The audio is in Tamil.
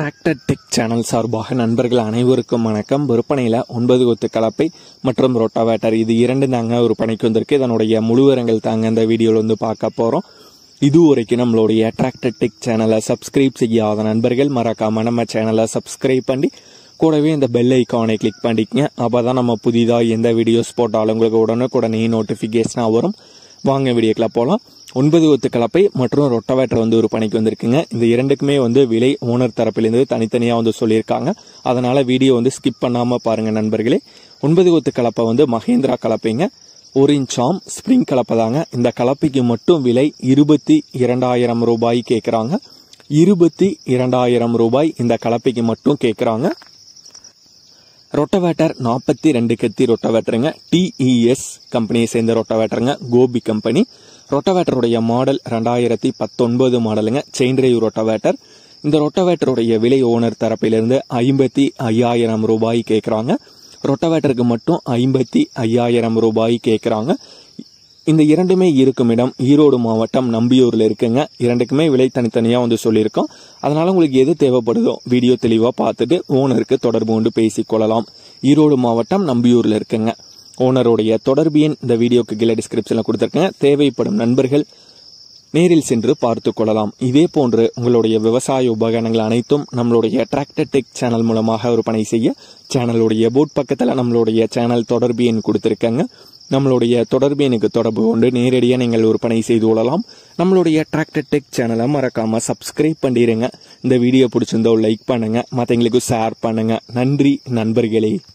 டிராக்டர் டெக் சேனல் சார்பாக நண்பர்கள் அனைவருக்கும் வணக்கம். விற்பனையில் 9 கொத்து கலப்பை மற்றும் ரொட்டாவேட்டர் இது இரண்டு தாங்க விற்பனைக்கு வந்திருக்கு. இதனுடைய முழுவரங்கள் தாங்க இந்த வீடியோவில் வந்து பார்க்க போகிறோம். இதுவரைக்கும் நம்மளுடைய டிராக்டர் டெக் சேனலை சப்ஸ்கிரைப் செய்யாத நண்பர்கள் மறக்காம நம்ம சேனலை சப்ஸ்கிரைப் பண்ணி கூடவே இந்த பெல் ஐக்கானை கிளிக் பண்ணிக்கங்க. அப்போ தான் நம்ம புதிதாக எந்த வீடியோஸ் போட்டாலும் உங்களுக்கு உடனுக்குடனே நோட்டிஃபிகேஷனாக வரும். வாங்க வீடியோக்குள்ள போகலாம். 9 கொத்து கலப்பை மற்றும் ரொட்டாவேட்டர் வந்து விற்பனைக்கு வந்திருக்குங்க. இந்த இரண்டுக்குமே வந்து விலை ஓனர் தரப்பிலிருந்து தனித்தனியாக வந்து சொல்லியிருக்காங்க. அதனால வீடியோ வந்து ஸ்கிப் பண்ணாமல் பாருங்க நண்பர்களே. 9 கொத்து கலப்பை வந்து மகேந்திரா கலப்பைங்க. 1 இன்ச் ஆம் ஸ்ப்ரிங் கலப்பை தாங்க. இந்த கலப்பைக்கு மட்டும் விலை 22,000 ரூபாய் கேட்குறாங்க. 22,000 ரூபாய் இந்த கலப்பைக்கு மட்டும் கேட்குறாங்க. ரொட்டாவேட்டர் 42 கத்தி ரொட்டாவேட்டருங்க. டிஇஎஸ் கம்பெனியை சேர்ந்த ரொட்டாவேட்டருங்க. கோபி கம்பெனி. ரொட்டாவேட்டருடைய மாடல் 2019 மாடலுங்க. Chain drive rotavator. இந்த ரொட்டாவேட்டருடைய விலை ஓனர் தரப்பிலிருந்து 55,000 ரூபாய் கேட்குறாங்க. ரொட்டாவேட்டருக்கு மட்டும் 55,000 ரூபாய் கேட்குறாங்க. இந்த இரண்டுமே இருக்கும் இடம் ஈரோடு மாவட்டம் நம்பியூரில் இருக்குங்க. இரண்டுக்குமே விலை தனித்தனியாக வந்து சொல்லியிருக்கோம். அதனால உங்களுக்கு எது தேவைப்படுதோ வீடியோ தெளிவாக பார்த்துட்டு ஓனருக்கு தொடர்பு கொண்டு பேசிக்கொள்ளலாம். ஈரோடு மாவட்டம் நம்பியூரில் இருக்குங்க. ஓனருடைய தொடர்பு எண் இந்த வீடியோக்கு கீழே டிஸ்கிரிப்ஷனில் கொடுத்துருக்கேங்க. தேவைப்படும் நண்பர்கள் நேரில் சென்று பார்த்து கொள்ளலாம். இதே போன்று உங்களுடைய விவசாய உபகரணங்கள் அனைத்தும் நம்மளுடைய டிராக்டர் டெக் சேனல் மூலமாக விற்பனை செய்ய சேனலுடைய போட் பக்கத்தில் நம்மளுடைய சேனல் தொடர்பு எண் கொடுத்துருக்கேங்க. நம்மளுடைய தொடர்பு எனக்கு தொடர்பு கொண்டு நேரடியாக நீங்கள் விற்பனை செய்து கொள்ளலாம். நம்மளுடைய டிராக்டர் டெக் சேனலை மறக்காம சப்ஸ்கிரைப் பண்ணிடுங்க. இந்த வீடியோ பிடிச்சிருந்தோ லைக் பண்ணுங்க, மற்றவங்களுக்கு ஷேர் பண்ணுங்க. நன்றி நண்பர்களே.